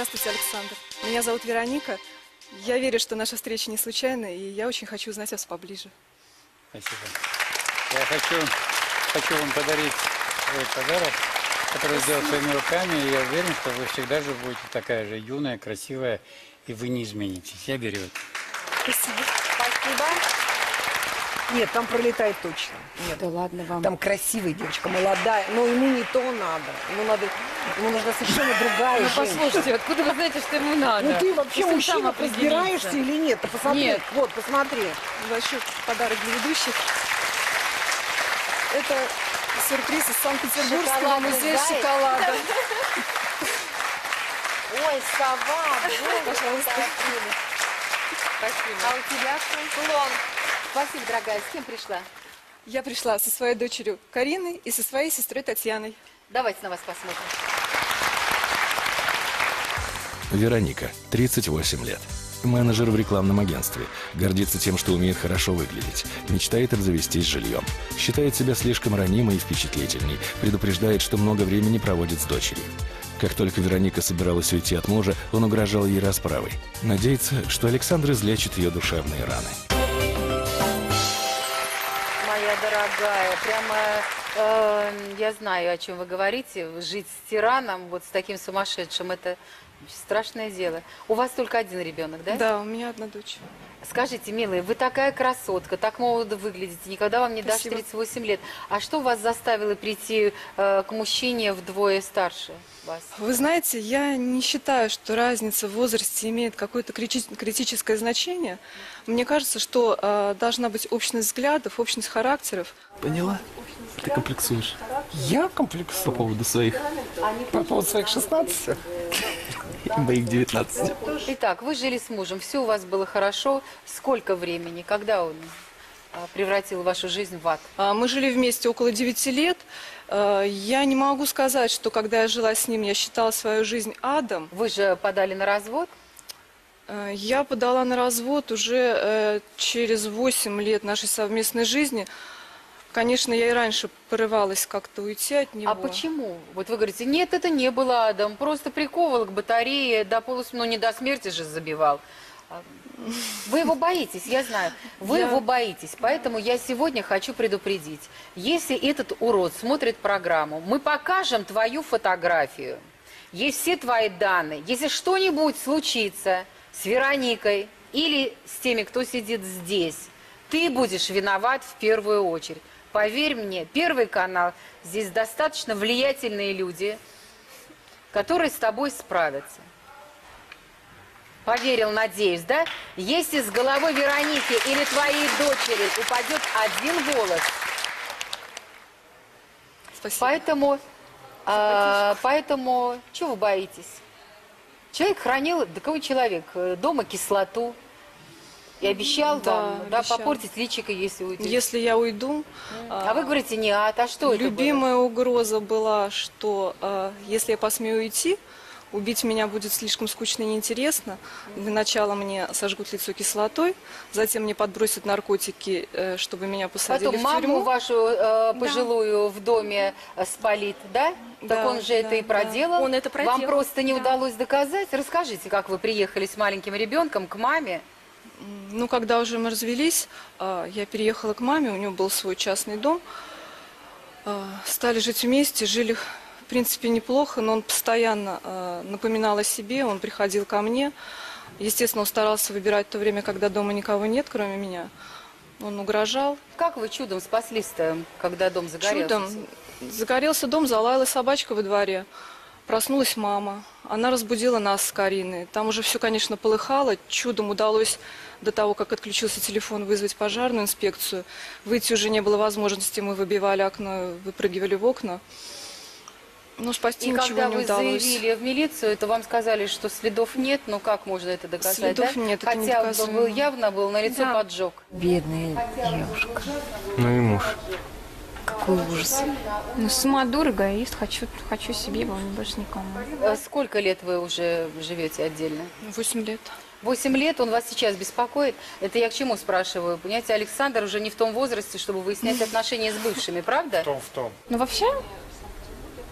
Здравствуйте, Александр. Меня зовут Вероника. Я верю, что наша встреча не случайна, и я очень хочу узнать вас поближе. Спасибо. Я хочу вам подарить свой подарок, который сделал своими руками. И я уверен, что вы всегда же будете такая же юная, красивая, и вы не изменитесь. Я беру это. Спасибо. Спасибо. Нет, там пролетает точно. Нет. Да ладно вам. Там красивая девочка, молодая, но ему не то надо. Ему нужна совершенно другая Ну, женщина. послушайте, откуда вы знаете, что ему надо? Ну ты вообще Пусть он мужчина, сам определится. разбираешься или нет? Ты посмотри. Нет. Вот, посмотри. Большой подарок для ведущих. Это сюрприз из Санкт-Петербургского Шоколадный музея заяц. шоколада. Ой, сова, Пожалуйста. Спасибо. А у тебя кто? Слон. Спасибо, дорогая. С кем пришла? Я пришла со своей дочерью Кариной и со своей сестрой Татьяной. Давайте на вас посмотрим. Вероника, 38 лет. Менеджер в рекламном агентстве. Гордится тем, что умеет хорошо выглядеть. Мечтает обзавестись жильем. Считает себя слишком ранимой и впечатлительной. Предупреждает, что много времени проводит с дочерью. Как только Вероника собиралась уйти от мужа, он угрожал ей расправой. Надеется, что Александр излечит ее душевные раны. Моя дорогая, прямо я знаю, о чем вы говорите. Жить с тираном, вот с таким сумасшедшим, это страшное дело. У вас только один ребенок, да? Да, у меня одна дочь. Скажите, милые, вы такая красотка, так молодо выглядите, никогда вам не дашь Спасибо. 38 лет. А что вас заставило прийти к мужчине вдвое старше вас? Вы знаете, я не считаю, что разница в возрасте имеет какое-то критическое значение. Мне кажется, что должна быть общность взглядов, общность характеров. Поняла? Ты комплексуешь. Я комплексую. По поводу своих. По поводу своих 16. Моих 19. Итак, вы жили с мужем, все у вас было хорошо. Сколько времени? Когда он превратил вашу жизнь в ад? Мы жили вместе около 9 лет. Я не могу сказать, что когда я жила с ним, я считала свою жизнь адом. Вы же подали на развод? Я подала на развод уже через 8 лет нашей совместной жизни. Конечно, я и раньше порывалась как-то уйти от него. А почему? Вот вы говорите, нет, это не было адом, просто приковывал к батарее, до ну не до смерти же забивал. Вы его боитесь, я знаю. Вы его боитесь, поэтому я сегодня хочу предупредить. Если этот урод смотрит программу, мы покажем твою фотографию, есть все твои данные. Если что-нибудь случится с Вероникой или с теми, кто сидит здесь, ты будешь виноват в первую очередь. Поверь мне, Первый канал, здесь достаточно влиятельные люди, которые с тобой справятся. Поверил, надеюсь, да? Если с головы Вероники или твоей дочери упадет один волос, спасибо. Поэтому, чего вы боитесь? Человек хранил, да какой человек, дома кислоту. И обещал вам, обещал. попортить личико, если уйдете. Если я уйду... А вы говорите, не ад, а что это было? Любимая угроза была, что если я посмею уйти, убить меня будет слишком скучно и неинтересно. Для начала мне сожгут лицо кислотой, затем мне подбросят наркотики, чтобы меня посадили Потом в тюрьму. маму вашу пожилую в доме спалит, да? Да, так он же это и проделал. Он это проделал. Вам просто не Да. удалось доказать. Расскажите, как вы приехали с маленьким ребенком к маме. Ну, когда уже мы развелись, я переехала к маме, у нее был свой частный дом. Стали жить вместе, жили, в принципе, неплохо, но он постоянно напоминал о себе, он приходил ко мне. Естественно, он старался выбирать то время, когда дома никого нет, кроме меня. Он угрожал. Как вы чудом спаслись-то, когда дом загорелся? Чудом. Загорелся дом, залаяла собачка во дворе. Проснулась мама. Она разбудила нас с Кариной. Там уже все, конечно, полыхало. Чудом удалось до того, как отключился телефон, вызвать пожарную инспекцию. Выйти уже не было возможности. Мы выбивали окно, выпрыгивали в окна. Но спасти И ничего когда не вы удалось. заявили в милицию, то вам сказали, что следов нет. Ну как можно это доказать? Следов да? нет, это Хотя недоказуемо. явно был налицо поджог. Бедная девушка. Ну и муж. Какой ужас. Ну, самодур, эгоист, хочу себе его, больше никому. Сколько лет вы уже живете отдельно? 8 лет. 8 лет он вас сейчас беспокоит? Это я к чему спрашиваю? Понимаете, Александр уже не в том возрасте, чтобы выяснять отношения с бывшими, правда? В том. Ну, вообще,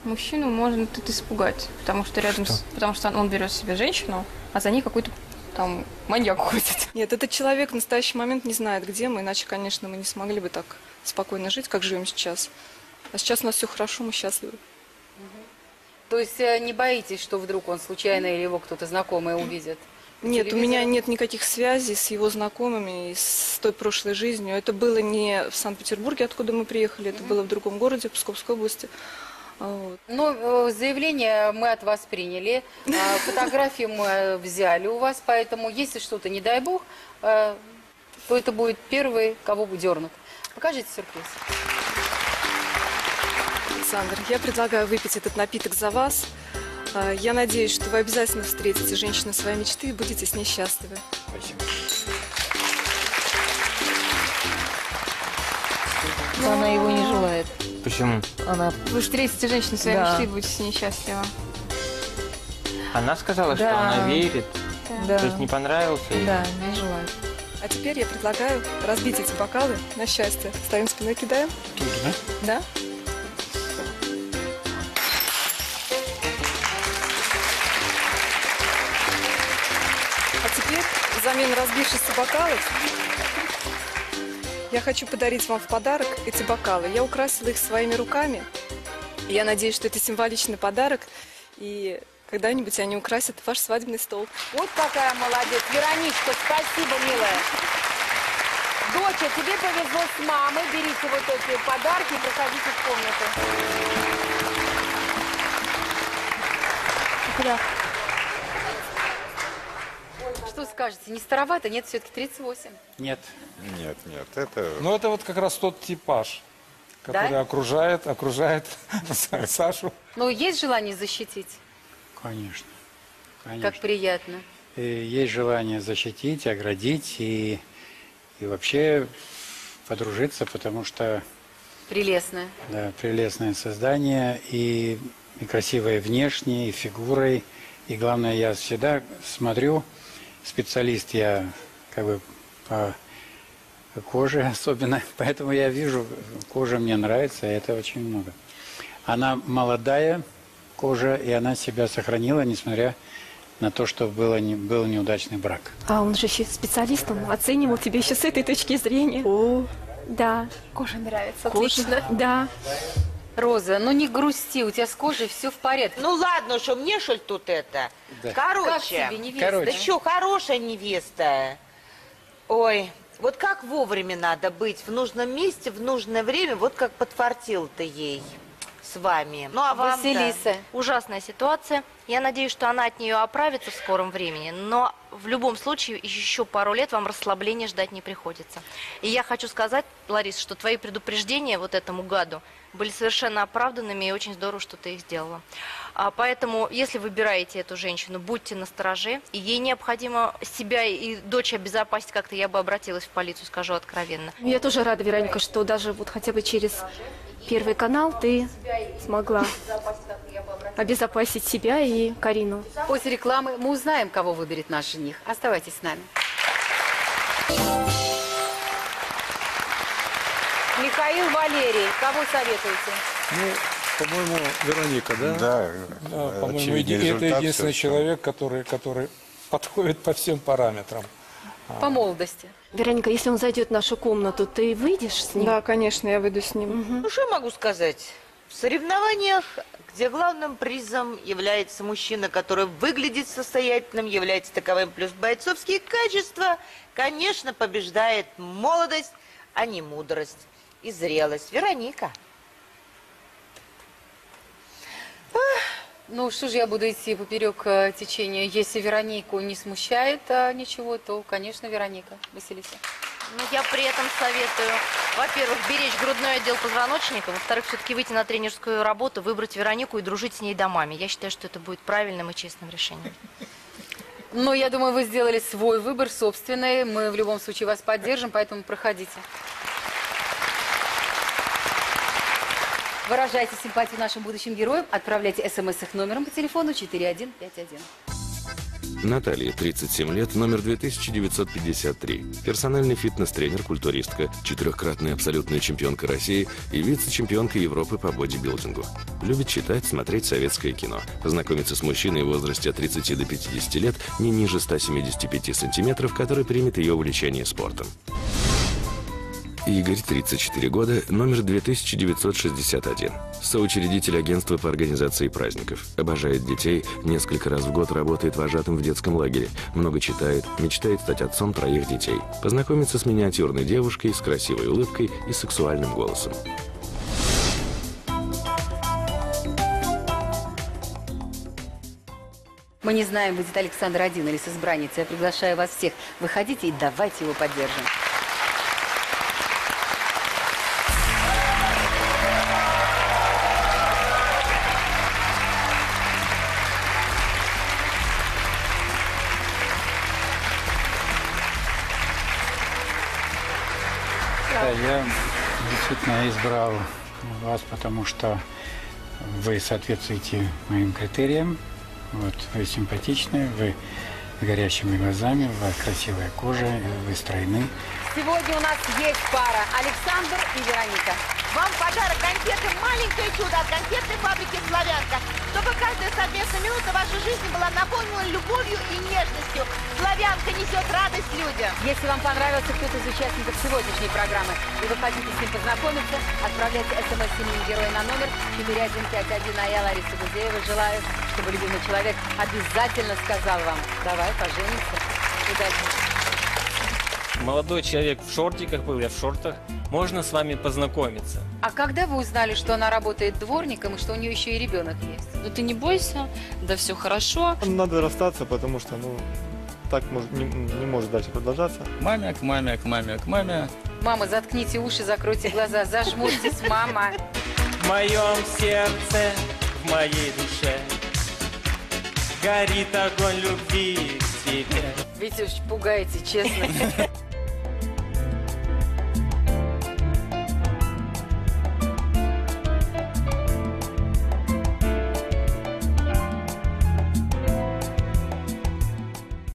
мужчину можно тут испугать, потому что потому что он берет себе женщину, а за ней какой-то там маньяк ходит. Нет, этот человек в настоящий момент не знает, где мы, иначе, конечно, мы не смогли бы так спокойно жить, как живем сейчас. А сейчас у нас все хорошо, мы счастливы. То есть не боитесь, что вдруг он случайно или его кто-то знакомый увидит? Нет, у меня нет никаких связей с его знакомыми и с той прошлой жизнью. Это было не в Санкт-Петербурге, откуда мы приехали, это было в другом городе, в Псковской области. Вот. Ну, заявление мы от вас приняли, фотографии мы взяли у вас, поэтому если что-то, не дай бог, то это будет первый, кого дернут. Покажите сюрприз. Александр, я предлагаю выпить этот напиток за вас. Я надеюсь, что вы обязательно встретите женщину своей мечты и будете с ней счастливы. Спасибо. Но она его не желает. Почему? Вы встретите женщину своей мечты и будете с ней счастливы. Она сказала, что она верит. Да. То есть не понравился ей? Да, не желает. А теперь я предлагаю разбить эти бокалы на счастье. Ставим спиной, кидаем. Тут, да? Да. А теперь, взамен разбившихся бокалов, я хочу подарить вам в подарок эти бокалы. Я украсила их своими руками. И я надеюсь, что это символичный подарок. И когда-нибудь они украсят ваш свадебный стол. Вот какая молодец. Вероничка, спасибо, милая. Доча, тебе повезло с мамой. Берите вот эти подарки и проходите в комнату. Что скажете? Не старовато? Нет, все-таки 38. Нет. Нет, это... Ну, это вот как раз тот типаж, который окружает Сашу. Ну, есть желание защитить? Конечно. Как приятно. И есть желание защитить, оградить и вообще подружиться, потому что... Прелестное. Да, прелестное создание и красивое внешне, и фигурой. И главное, я всегда смотрю, специалист я как бы по коже особенно, поэтому я вижу, кожа мне нравится, и это очень много. Она молодая кожа, и она себя сохранила, несмотря на то, что был неудачный брак. А он же еще специалист, он оценивал тебя еще с этой точки зрения. О, да. Кожа нравится, Кожа, отлично. да. Роза, ну не грусти, у тебя с кожей все в порядке. Ну ладно, что мне что ли тут это? Да. Короче. Как тебе невеста? Да что, хорошая невеста. Ой, вот как вовремя надо быть, в нужном месте, в нужное время, вот как подфартил ты ей с вами. Ну а вам Василиса. Ужасная ситуация. Я надеюсь, что она от нее оправится в скором времени, но в любом случае еще пару лет вам расслабления ждать не приходится. И я хочу сказать, Ларис, что твои предупреждения вот этому гаду были совершенно оправданными, и очень здорово, что ты их сделала. Поэтому, если выбираете эту женщину, будьте настороже, и ей необходимо себя и дочь обезопасить как-то. Я бы обратилась в полицию, скажу откровенно. Я тоже рада, Вероника, что даже вот хотя бы через Первый канал ты смогла обезопасить себя и Карину. После рекламы мы узнаем, кого выберет наш жених. Оставайтесь с нами. Михаил, Валерий, кого советуете? Ну, по-моему, Вероника, да? Да. По-моему, это единственный человек, который подходит по всем параметрам. По молодости. Вероника, если он зайдет в нашу комнату, ты выйдешь с ним? Да, конечно, я выйду с ним. Ну, что я могу сказать? В соревнованиях, где главным призом является мужчина, который выглядит состоятельным, является таковым, плюс бойцовские качества, конечно, побеждает молодость, а не мудрость и зрелость. Вероника. Ну, что же я буду идти поперек течения? Если Веронику не смущает ничего, то, конечно, Вероника. Василиса. Ну, я при этом советую, во-первых, беречь грудной отдел позвоночника, во-вторых, все-таки выйти на тренерскую работу, выбрать Веронику и дружить с ней домами. Я считаю, что это будет правильным и честным решением. Ну, я думаю, вы сделали свой выбор, собственный. Мы в любом случае вас поддержим, поэтому проходите. Выражайте симпатию нашим будущим героям, отправляйте смс их номером по телефону 4151. Наталья, 37 лет, номер 2953. Персональный фитнес-тренер, культуристка, 4-кратная абсолютная чемпионка России и вице-чемпионка Европы по бодибилдингу. Любит читать, смотреть советское кино. Познакомиться с мужчиной в возрасте от 30 до 50 лет, не ниже 175 сантиметров, который примет ее увлечение спортом. Игорь, 34 года, номер 2961. Соучредитель агентства по организации праздников. Обожает детей, несколько раз в год работает вожатым в детском лагере. Много читает, мечтает стать отцом 3 детей. Познакомиться с миниатюрной девушкой, с красивой улыбкой и сексуальным голосом. Мы не знаем, будет Александр один или с избранницей. Я приглашаю вас всех. Выходите и давайте его поддержим. Да, я действительно избрал вас, потому что вы соответствуете моим критериям. Вот, вы симпатичные, вы с горящими глазами, у вас красивая кожа, вы стройны. Сегодня у нас есть пара Александр и Вероника. Вам подарок конфеты «Маленькое чудо» от конфетной фабрики «Славянка». Чтобы каждая совместная минута вашей жизни была наполнена любовью и нежностью. «Славянка» несет радость людям. Если вам понравился кто-то из участников сегодняшней программы, и вы хотите с ним познакомиться, отправляйте смс именем героя на номер 4151. А я, Лариса Гузеева, желаю, чтобы любимый человек обязательно сказал вам: давай поженимся. Удачи. Молодой человек в шортиках был, я в шортах. Можно с вами познакомиться. А когда вы узнали, что она работает дворником и что у нее еще и ребенок есть? Ну ты не бойся, да все хорошо. Надо расстаться, потому что, так не может дальше продолжаться. Маме, к маме, к маме, к маме. Мама, заткните уши, закройте глаза, зажмурьтесь, мама. В моем сердце, в моей душе горит огонь любви к тебе. Видите, уж пугаете, честно.